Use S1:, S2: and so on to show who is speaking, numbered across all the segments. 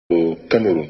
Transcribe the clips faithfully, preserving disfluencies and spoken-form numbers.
S1: au Cameroun.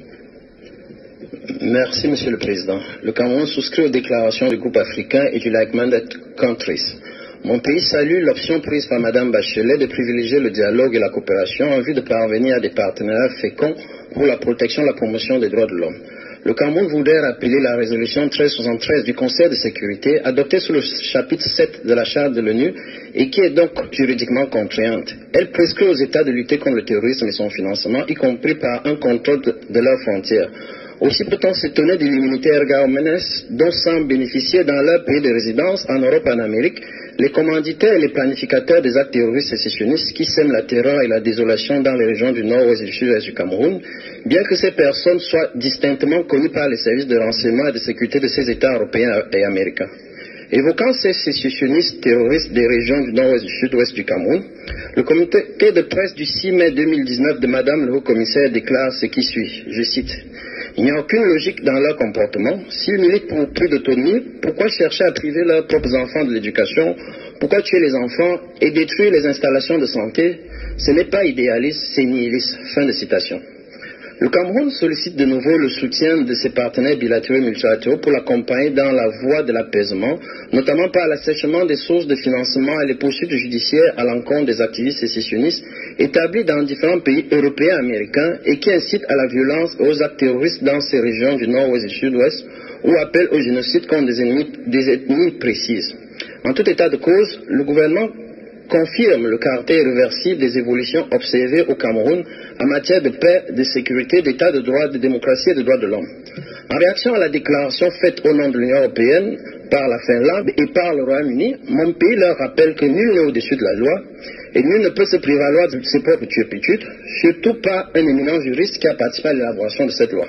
S2: Merci, Monsieur le Président. Le Cameroun souscrit aux déclarations du groupe africain et du Like-Minded Countries. Mon pays salue l'option prise par Mme Bachelet de privilégier le dialogue et la coopération en vue de parvenir à des partenariats féconds pour la protection et la promotion des droits de l'homme. Le Cameroun voudrait rappeler la résolution mille trois cent soixante-treize du Conseil de sécurité adoptée sous le chapitre sept de la Charte de l'ONU et qui est donc juridiquement contraignante. Elle prescrit aux États de lutter contre le terrorisme et son financement, y compris par un contrôle de, de leurs frontières. Aussi peut-on s'étonner de l'immunité erga omnes dont semblent bénéficier dans leur pays de résidence, en Europe et en Amérique, les commanditaires et les planificateurs des actes terroristes sécessionnistes qui sèment la terreur et la désolation dans les régions du nord, ouest et du sud-est du Cameroun, bien que ces personnes soient distinctement connues par les services de renseignement et de sécurité de ces États européens et américains. Évoquant ces sécessionnistes terroristes des régions du nord-ouest et du sud-ouest du Cameroun, le communiqué de presse du six mai deux mille dix-neuf de Madame le Haut-Commissaire déclare ce qui suit, je cite: « Il n'y a aucune logique dans leur comportement. S'ils militent pour plus d'autonomie, pourquoi chercher à priver leurs propres enfants de l'éducation? Pourquoi tuer les enfants et détruire les installations de santé? Ce n'est pas idéaliste, c'est nihiliste. » Fin de citation. Le Cameroun sollicite de nouveau le soutien de ses partenaires bilatéraux et multilatéraux pour l'accompagner dans la voie de l'apaisement, notamment par l'assèchement des sources de financement et les poursuites judiciaires à l'encontre des activistes sécessionnistes établis dans différents pays européens et américains et qui incitent à la violence et aux actes terroristes dans ces régions du nord-ouest et du sud-ouest ou appellent au génocide contre des, ennemis, des ethnies précises. En tout état de cause, le gouvernement confirme le caractère irréversible des évolutions observées au Cameroun en matière de paix, de sécurité, d'état de droit, de démocratie et de droits de l'homme. En réaction à la déclaration faite au nom de l'Union européenne par la Finlande et par le Royaume-Uni, mon pays leur rappelle que nul n'est au-dessus de la loi et nul ne peut se prévaloir de ses propres turpitudes, surtout pas un éminent juriste qui a participé à l'élaboration de cette loi.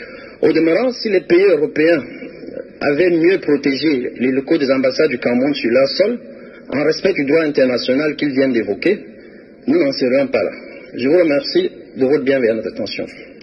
S2: Au demeurant, si les pays européens avaient mieux protégé les locaux des ambassades du Cameroun sur leur sol, en respect du droit international qu'ils viennent d'évoquer, nous n'en serions pas là. Je vous remercie de votre bienveillante attention.